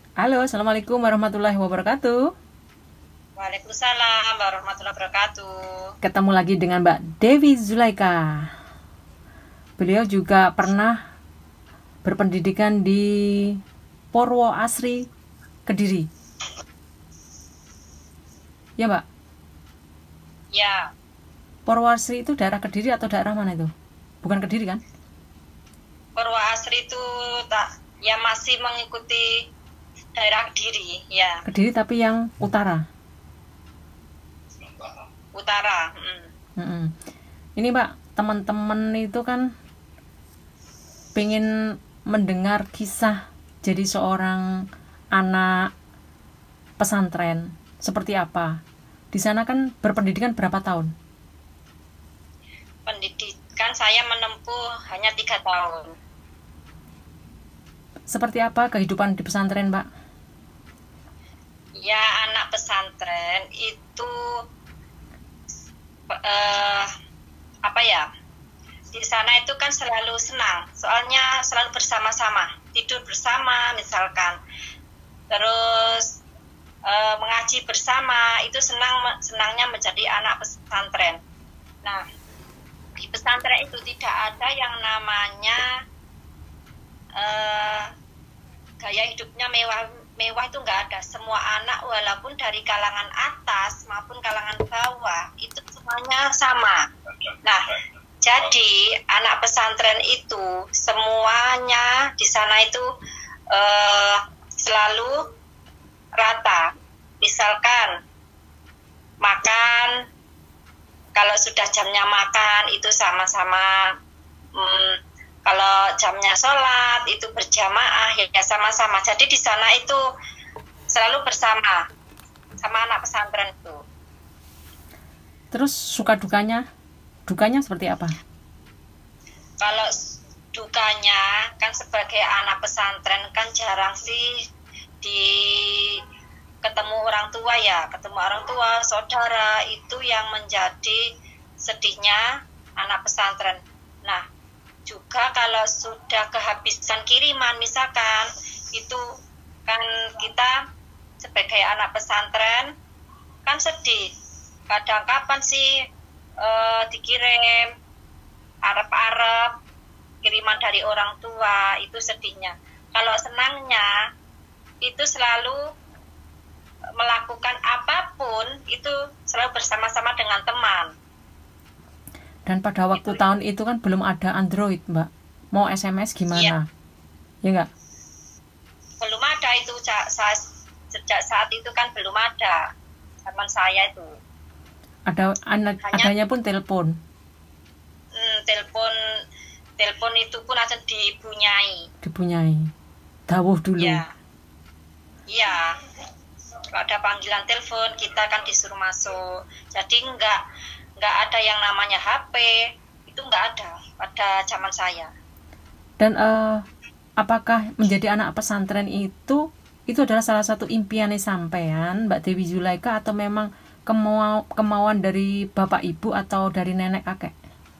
Halo, Assalamualaikum warahmatullahi wabarakatuh. Waalaikumsalam warahmatullahi wabarakatuh. Ketemu lagi dengan Mbak Dewi Zulaika. Beliau juga pernah berpendidikan di Porwo Asri, Kediri. Ya Mbak, Ya, Porwo Asri itu daerah Kediri atau daerah mana itu? Bukan Kediri kan? Purwoasri itu tak ya masih mengikuti daerah Kediri, ya, Kediri tapi yang utara. utara. Mm-mm. Ini Mbak, teman-teman itu kan pengen mendengar kisah jadi seorang anak pesantren seperti apa. Di sana kan berpendidikan berapa tahun? Pendidikan saya menempuh hanya 3 tahun. Seperti apa kehidupan di pesantren, Mbak? Ya, anak pesantren itu eh, apa ya? Di sana itu kan selalu senang, soalnya selalu bersama-sama, tidur bersama misalkan. Terus mengaji bersama itu senangnya menjadi anak pesantren. Nah, di pesantren itu tidak ada yang namanya eh, gaya hidupnya mewah mewah, itu nggak ada. Semua anak walaupun dari kalangan atas maupun kalangan bawah itu semuanya sama. Nah, jadi anak pesantren itu semuanya di sana itu selalu rata. Misalkan makan, kalau sudah jamnya makan itu sama-sama. Kalau jamnya sholat itu berjamaah ya sama-sama. Jadi di sana itu selalu bersama sama anak pesantren itu. Terus suka dukanya? Dukanya seperti apa? Kalau dukanya kan sebagai anak pesantren kan jarang sih di ketemu orang tua, ya ketemu orang tua saudara, itu yang menjadi sedihnya anak pesantren. Nah, juga kalau sudah kehabisan kiriman misalkan, itu kan kita sebagai anak pesantren kan sedih, kadang kapan sih dikirim arep-arep kiriman dari orang tua, itu sedihnya. Kalau senangnya itu selalu melakukan apapun itu selalu bersama-sama dengan teman. Dan pada waktu Itu tahun itu kan belum ada Android, Mbak. Mau SMS iya, gimana? Ya enggak? belum ada itu. Sejak saat itu kan belum ada zaman saya itu. Hanya Adanya pun telepon. telepon telepon itu pun aja dipunyai. Dipunyai. Dawuh dulu. Ya, iya. Kalau ada panggilan telepon kita kan disuruh masuk. Jadi nggak ada yang namanya HP, itu nggak ada pada zaman saya. Dan apakah menjadi anak pesantren itu adalah salah satu impiannya sampean, Mbak Dewi Zulaika, atau memang kemauan dari bapak ibu atau dari nenek kakek?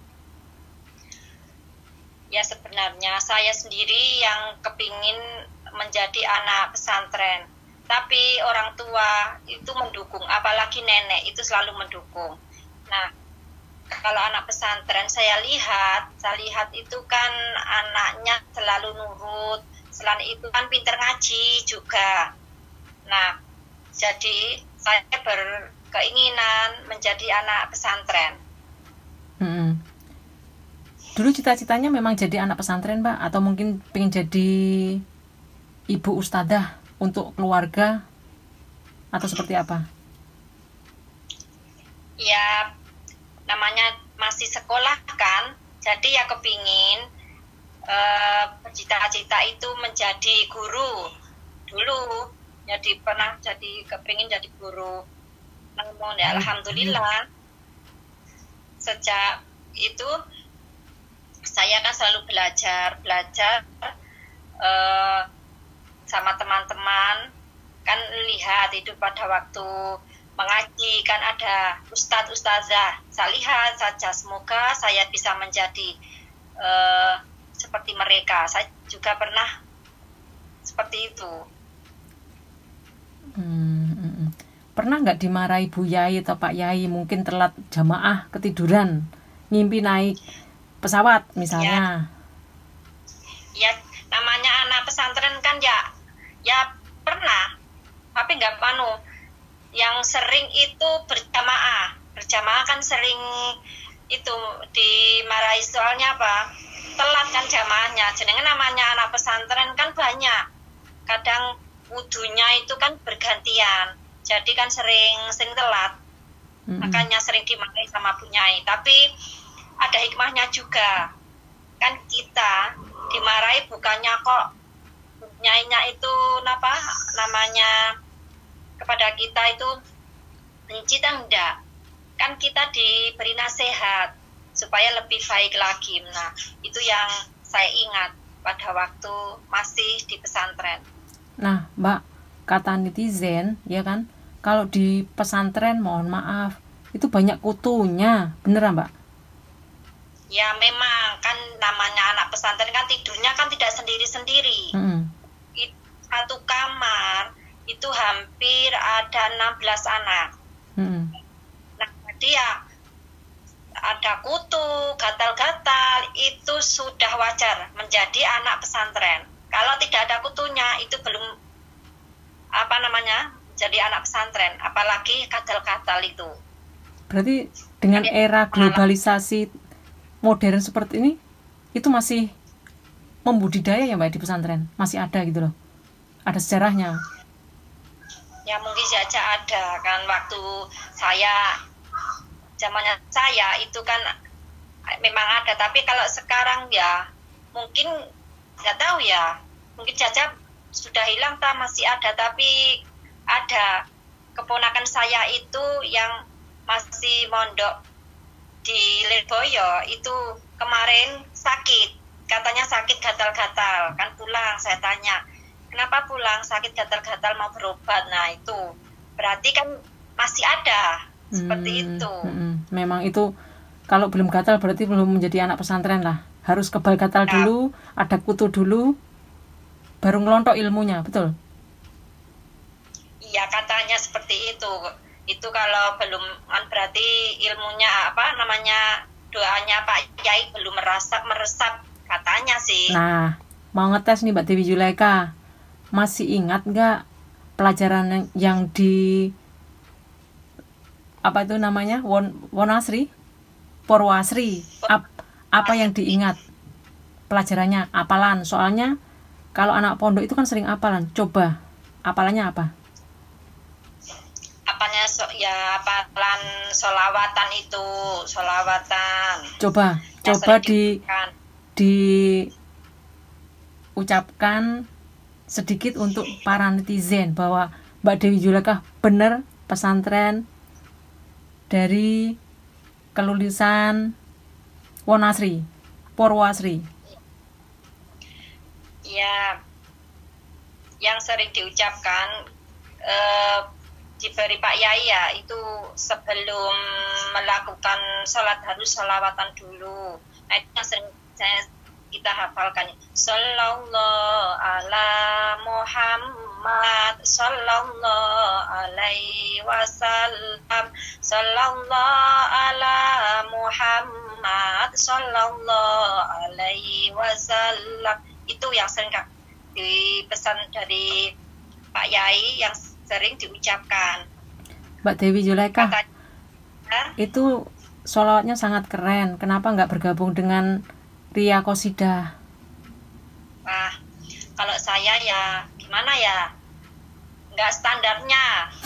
Ya, sebenarnya saya sendiri yang kepingin menjadi anak pesantren. Tapi orang tua itu mendukung, apalagi nenek itu selalu mendukung. Nah, kalau anak pesantren saya lihat itu kan anaknya selalu nurut, selain itu kan pinter ngaji juga. Nah, jadi saya berkeinginan menjadi anak pesantren. Mm-mm. Dulu cita-citanya memang jadi anak pesantren, Mbak, atau mungkin pengen jadi ibu ustadzah untuk keluarga atau seperti apa? Ya, namanya masih sekolah kan, jadi ya kepingin bercita-cita itu menjadi guru dulu. Jadi pernah jadi kepingin jadi guru. Namun ya alhamdulillah sejak itu saya kan selalu belajar eh, sama teman-teman. Kan lihat itu pada waktu mengaji kan ada ustadz ustazah, saya lihat saja, semoga saya bisa menjadi seperti mereka. Saya juga pernah seperti itu. Pernah nggak dimarahi Bu Yai atau Pak Yai mungkin telat jamaah ketiduran, ngimpi naik pesawat Ya, misalnya? ya namanya anak pesantren kan ya pernah, tapi nggak yang sering itu berjamaah. Berjamaah kan sering itu dimarahi soalnya apa? Telat kan jamaahnya. Jadi namanya anak pesantren kan banyak. Kadang wudunya itu kan bergantian. Jadi kan sering telat. Makanya sering dimarahi sama Bu Nyai. Tapi ada hikmahnya juga. Kan kita dimarahi bukannya kok Bu Nyainya itu namanya kepada kita itu benci, enggak. Kan kita diberi nasihat supaya lebih baik lagi. Nah, itu yang saya ingat pada waktu masih di pesantren. Nah, Mbak, kata netizen, ya kan, kalau di pesantren mohon maaf, itu banyak kutunya, beneran Mbak? Ya memang kan namanya anak pesantren kan tidurnya kan tidak sendiri-sendiri. Satu kamar itu hampir ada 16 anak. Nah, jadi ya ada kutu, gatal-gatal, itu sudah wajar menjadi anak pesantren. Kalau tidak ada kutunya, itu belum jadi anak pesantren, apalagi gatal-gatal itu. Berarti dengan era globalisasi modern seperti ini, itu masih membudidaya ya Mbak di pesantren? Masih ada gitu loh? Ada sejarahnya? Ya mungkin saja ada kan, waktu zamannya saya itu kan memang ada, tapi kalau sekarang ya mungkin nggak tahu ya, mungkin saja sudah hilang masih ada. Tapi ada keponakan saya itu yang masih mondok di Lirboyo itu kemarin sakit, katanya sakit gatal-gatal kan, pulang. Saya tanya, kenapa pulang? Sakit gatal-gatal, mau berobat. Nah itu berarti kan masih ada seperti itu. Memang itu kalau belum gatal berarti belum menjadi anak pesantren lah. Harus kebal gatal dulu, ada kutu dulu, baru ngelontok ilmunya, betul? Iya, katanya seperti itu. Itu kalau belum kan berarti ilmunya doanya Pak Yai belum meresap katanya sih. Nah, mau ngetes nih Mbak Dewi Zulaikha, masih ingat nggak pelajaran yang di apa itu namanya Wonasri, Porwasri? Apa yang diingat pelajarannya? Apalan, soalnya kalau anak pondok itu kan sering apalan. Coba apalannya apa? Apanya apalan solawatan itu, solawatan. Coba diucapkan sedikit untuk para netizen bahwa Mbak Dewi Zulaikha benar pesantren dari kelulusan Wonasri, Porwasri. Ya, yang sering diucapkan diberi Pak Yai ya, itu sebelum melakukan sholat harus sholawatan dulu. Nah itu yang sering kita hafalkan, sallallahu ala Muhammad sallallahu alaihi wasallam, sallallahu ala Muhammad sallallahu alaihi wasallam. Itu yang sering dipesan dari Pak Yai, yang sering diucapkan. Mbak Dewi Zulaikha, itu sholawatnya sangat keren. Kenapa nggak bergabung dengan Ria Qosidah? Wah, kalau saya ya gimana ya, nggak standarnya.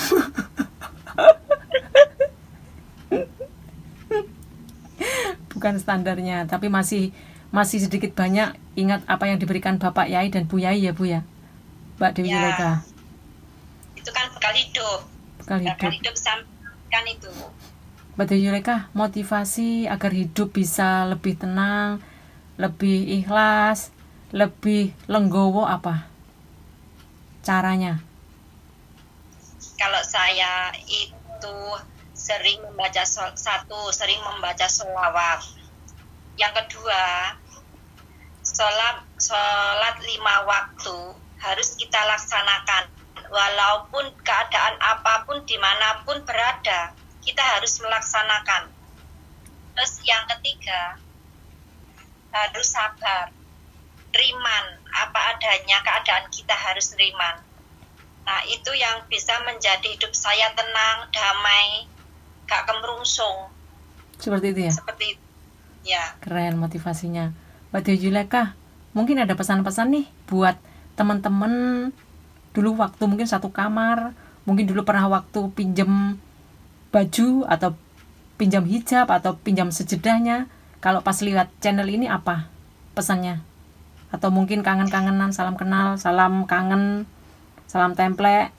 Bukan standarnya, tapi masih sedikit banyak ingat apa yang diberikan Bapak Yai dan Bu Yai ya Bu ya, Mbak Dewi Zulaikha. Itu kan bekal hidup. Bekal hidup sampaikan itu. Mbak Dewi Zulaikha, motivasi agar hidup bisa lebih tenang, lebih ikhlas, lebih lenggowo apa caranya? Kalau saya itu sering membaca sering membaca sholawat. Yang kedua, sholat 5 waktu harus kita laksanakan walaupun keadaan apapun dimanapun berada, kita harus melaksanakan. Terus yang ketiga, harus sabar, riman, apa adanya keadaan kita harus riman. Nah, itu yang bisa menjadi hidup saya tenang, damai, gak kemerungsung. Seperti itu ya? Seperti itu. Ya. Keren motivasinya. Mbak Dewi Zulaikha, mungkin ada pesan-pesan nih buat teman-teman dulu waktu mungkin satu kamar, mungkin dulu pernah waktu pinjam baju atau pinjam hijab atau pinjam sejedahnya. Kalau pas lihat channel ini apa pesannya? Atau mungkin kangen-kangenan, salam kenal, salam kangen, salam template.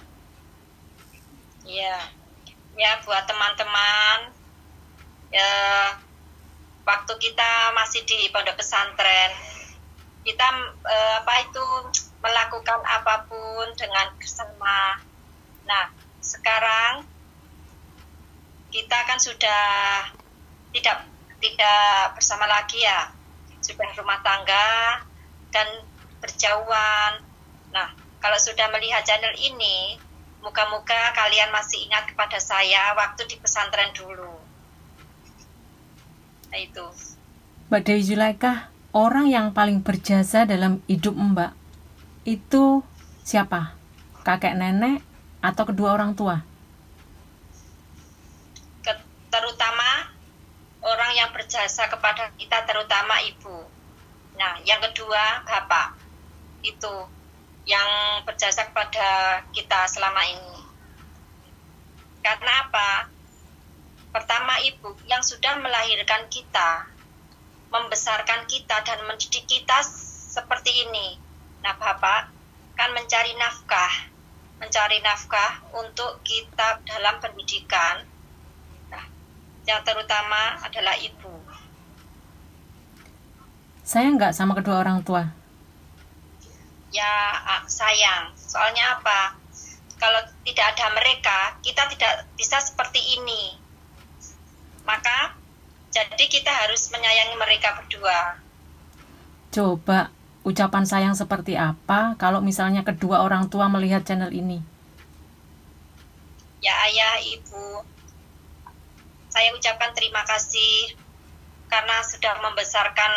Ya, ya buat teman-teman, ya waktu kita masih di pondok pesantren, kita melakukan apapun dengan bersama. Nah, sekarang kita kan sudah tidak bersama lagi ya, sudah rumah tangga dan berjauhan. Nah, kalau sudah melihat channel ini, moga-moga kalian masih ingat kepada saya waktu di pesantren dulu. Nah, itu. Mbak Dewi Zulaikha, orang yang paling berjasa dalam hidup Mbak itu siapa? Kakek nenek atau kedua orang tua? Terutama orang yang berjasa kepada kita, terutama ibu. Nah, yang kedua bapak. Itu yang berjasa kepada kita selama ini. Karena apa? Pertama, ibu yang sudah melahirkan kita, membesarkan kita dan mendidik kita seperti ini. Nah, bapak kan mencari nafkah untuk kita dalam pendidikan. Nah, yang terutama adalah ibu. Sayang nggak sama kedua orang tua? Ya, sayang. Soalnya apa? Kalau tidak ada mereka, kita tidak bisa seperti ini. Maka, jadi kita harus menyayangi mereka berdua. Coba ucapan sayang seperti apa kalau misalnya kedua orang tua melihat channel ini? Ya ayah, ibu, saya ucapkan terima kasih karena sudah membesarkan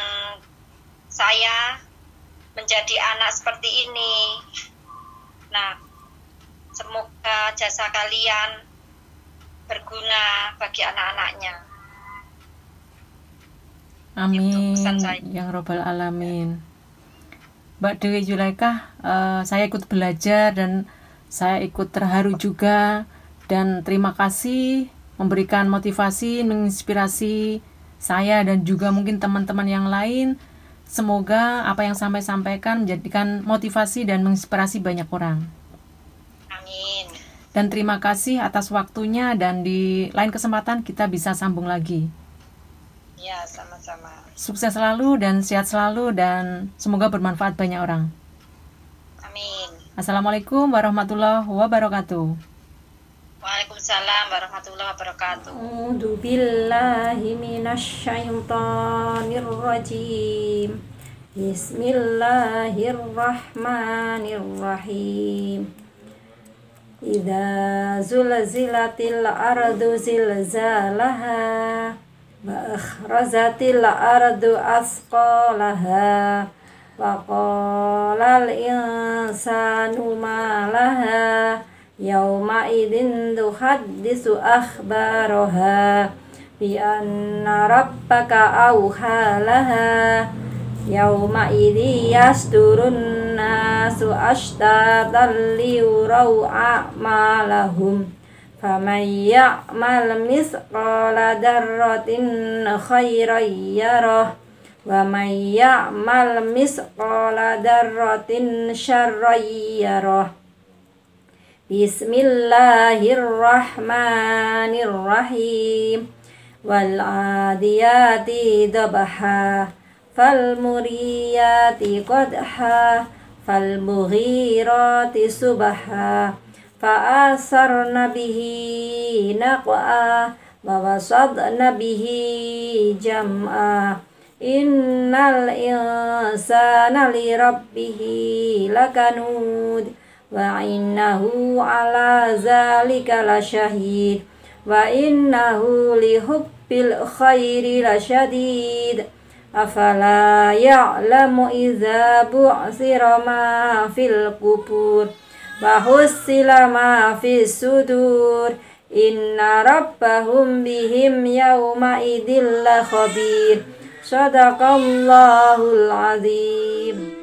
saya menjadi anak seperti ini. Nah, semoga jasa kalian berguna bagi anak-anaknya. Amin, yang robbal alamin. Mbak Dewi Zulaikha, saya ikut belajar dan saya ikut terharu juga, dan terima kasih memberikan motivasi, menginspirasi saya dan juga mungkin teman-teman yang lain. Semoga apa yang sampai sampaikan menjadikan motivasi dan menginspirasi banyak orang. Amin. Dan terima kasih atas waktunya, dan di lain kesempatan kita bisa sambung lagi. Ya, sama-sama. Sukses selalu dan sehat selalu, dan semoga bermanfaat banyak orang. Amin. Assalamualaikum warahmatullahi wabarakatuh. Waalaikumsalam warahmatullahi wabarakatuh. A'udzu billahi minasy syaithanir rajim. Bismillahirrahmanirrahim. Idza zulzilatil ardu zilzalaha wa akhrajatil ardu asqalaha wa qala al insanu ma laha yauma idzin tuhaddisu akhbaraha bi anna rabbaka awhalaha yauma idzi yasdurun nasu ashtatan liyurau a'malahum faman ya'mal misqala dzarratin khairan yarah wa man ya'mal misqala dzarratin syarran yarah. Bismillahirrahmanirrahim. Wal 'adiyati dabha fal muriyati qadha fal mughirati subha fa asarna bihi naq'a wa wasadna bihi jam'a innal insana li rabbih lakanud wa innahu ala zalika lasyahid wa innahu lihubbil khairi lasyadid afala ya'lamu idza bu'sira ma fil qubur wa hussila ma fis sudur inna rabbahum bihim yawma idil khabir. Sadaqallahul azim.